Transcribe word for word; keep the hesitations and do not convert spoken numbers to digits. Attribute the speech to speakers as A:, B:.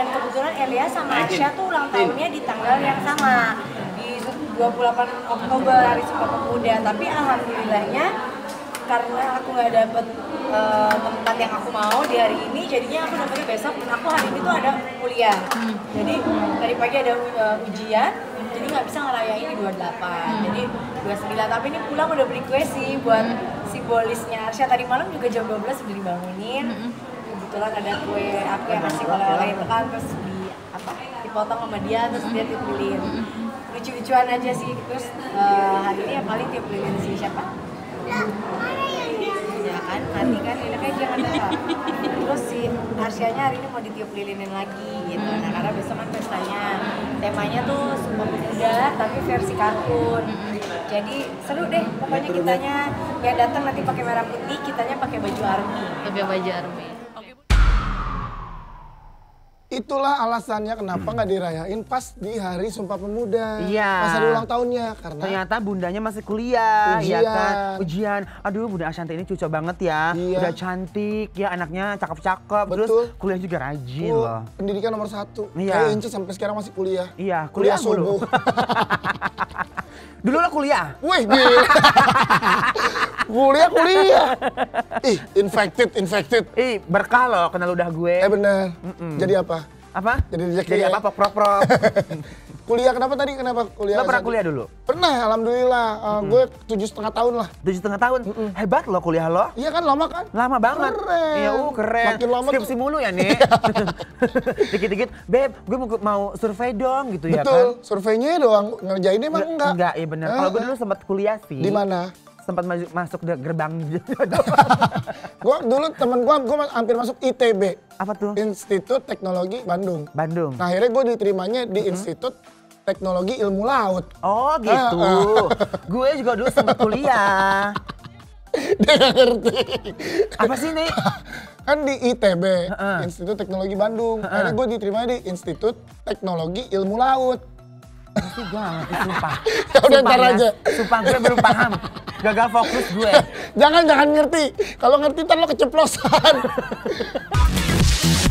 A: dan kebetulan Elia sama Arsya tuh ulang tahunnya di tanggal yang sama, di dua puluh delapan Oktober, hari Sumpah Pemuda. Tapi alhamdulillahnya karena aku nggak dapet uh, tempat yang aku mau di hari ini, jadinya aku dapetnya besok. Aku hari ini tuh ada kuliah, hmm. jadi tadi pagi ada uh, ujian, jadi nggak bisa ngerayain di dua puluh delapan, hmm. jadi dua puluh sembilan. Tapi ini pulang udah beli kue sih buat hmm. simbolisnya Arsya. Tadi malam juga jam dua belas udah dibangunin, hmm. kebetulan ada kue aku yang ngasih oleh-oleh itu kan, terus di apa dipotong sama dia, terus dia tiup lilin, hmm. lucu-lucuan aja sih. Terus uh, hari ini yang paling tiup lilin si siapa? Ya kan, nanti kan lilin aja kan ada. Terus si Arsyanya hari ini mau ditiup lilinin lagi gitu. Nah karena besok kan pestanya, temanya tuh Sumpah Pemuda tapi versi kartun. Jadi seru deh pokoknya, kitanya yang datang nanti pakai merah putih, kitanya pakai baju army.
B: Pakai baju army.
C: Itulah alasannya kenapa nggak dirayain pas di hari Sumpah Pemuda.
B: Iya.
C: Pas hari ulang tahunnya. Karena
B: ternyata bundanya masih kuliah,
C: ujian.
B: ya kan? Ujian. Aduh, Bunda Ashanti ini cocok banget ya.
C: Iya.
B: Udah cantik, ya anaknya cakep-cakep. Terus kuliah juga rajin
C: oh,
B: loh.
C: Pendidikan nomor satu.
B: Iya.
C: Kayak Ince sampai sekarang masih kuliah.
B: Iya,
C: kuliah,
B: kuliah
C: subuh.
B: Dulu lo kuliah?
C: Wih, gila. kuliah, kuliah. Ih, infected, infected.
B: Ih, berkah loh kenal udah gue.
C: Eh bener. Mm -mm. Jadi apa?
B: Apa?
C: Jadi rezeki.
B: Jadi apa? Prok-prok.
C: Kuliah kenapa tadi? Kenapa kuliah?
B: Lo pernah kuliah dulu?
C: Pernah, alhamdulillah. Uh, mm. Gue tujuh setengah tahun lah.
B: Tujuh setengah tahun? Mm -mm. Hebat loh kuliah lo.
C: Iya kan, lama kan?
B: Lama banget.
C: Keren.
B: Iya, uh, keren.
C: Makin lama
B: skripsi
C: tuh.
B: mulu ya nih. Dikit-dikit, Beb, gue mau, mau survei dong gitu.
C: Betul.
B: Ya kan.
C: Betul, surveinya doang, ngerjainnya emang enggak?
B: Enggak, iya bener. Kalau gue dulu sempat kuliah sih.
C: Di mana?
B: Sempat masuk, masuk ke gerbang.
C: Gue dulu temen gue, gue hampir masuk I T B.
B: Apa tuh?
C: Institut Teknologi Bandung.
B: Bandung.
C: Nah akhirnya gue diterimanya di hmm? Institut Teknologi Ilmu Laut.
B: Oh gitu. Uh, uh. Gue juga dulu sempat kuliah.
C: Dia gak ngerti.
B: Apa sih nih?
C: Kan di I T B, uh -uh. Institut Teknologi Bandung. Uh -uh. Akhirnya gue diterima di Institut Teknologi Ilmu Laut.
B: Pasti gue gak ngerti, sumpah.
C: Ya udah ntar
B: ya.
C: aja.
B: Sumpah gue belum paham. Gagal fokus gue.
C: Jangan, jangan ngerti. Kalau ngerti ntar lo keceplosan.